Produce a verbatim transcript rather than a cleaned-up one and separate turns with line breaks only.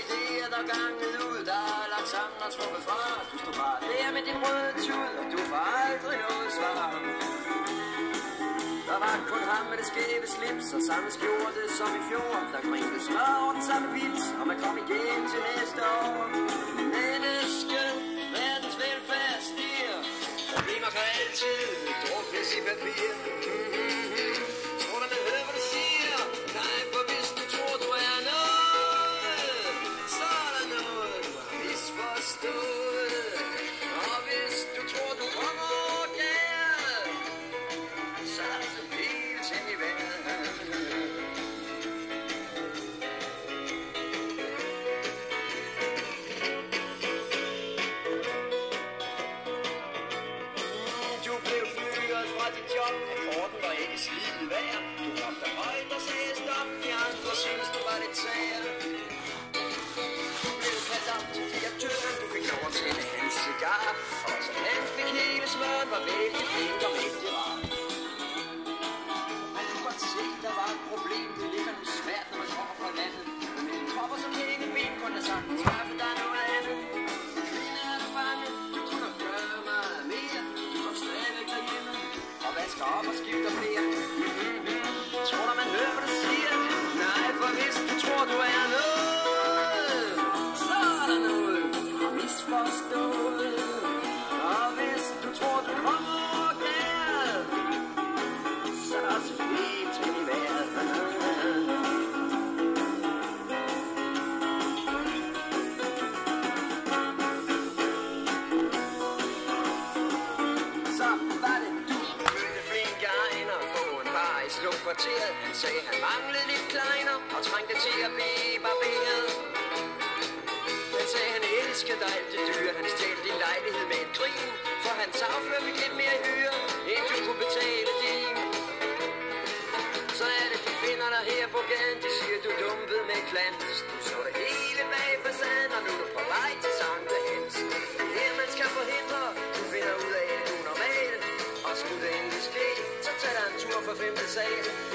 idéer, der ganget ud. Der er lagt sammen og trukket fra. Du står bare der med din røde tud, og du får aldrig noget svar. Der var kun ham med det skæve slips og samme skjorte som i fjor. Der grinte smør over den samme pils, og man kom igen til næste år. Menneske, verdens velfærd stiger. Problemer kan altid druknes i papir. Mm-hmm. Tror du, man hører, hvad du siger? Nej, for hvis du tror, du er noget, så er der noget, du har misforstået. Og hvis du tror, du kommer galt, så er der altså hele ting i verden. Job, akkorden var ikke slidende værd. Du råbte højt og sagde stop. De andre synes du var lidt sær. Du blev kaldt op til direktøren. Du fik lov at tænde hans cigar. Og så han fik hele smøren. Var vældig flink og mægtig rar. Man kunne godt se, der var et problem. Det ligger nu svært, når man kommer fra landet. Men en kopper som hænger ben kunne have sagt skaffe dig noget andet. Kvinde er du fanget. Du kunne gøre meget mere. Du kom stadigvæk derhjemme og vasker op og skifter flere. Mm-hmm. Tror du, man hører, hvad du siger? Nej, for hvis du tror, du er noget, så er der noget, du har misforstået. Og hvis du tror, du kommer galt, så er der også helt til i verden. Så var det du mødte flinke egner på en bar i slumkvarteret. Han sagde, han manglede lidt kleiner og trængte til at blive barberet. Han sagde, han elskede dig alt det dyre. Han stjal din lejlighed med et grin, for hans affører fik lidt mere hyre, end du kunne betale din. Så er det, de finder dig her på gaden. De siger, du dumpede med klant. Du så det hele bag facaden, og nu er du på vej til Sankt Hans. Her man skal forhindre, du finder ud af, at du er normal. Og skulle det endelig ske, så tag dig en tur for femte sal.